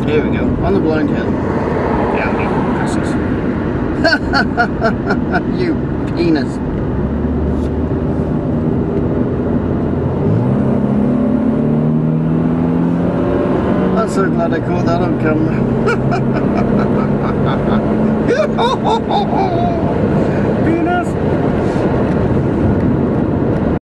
Here we go, on the blind hill. The Audi passes. You penis. I'm so glad I caught that on camera. Penis!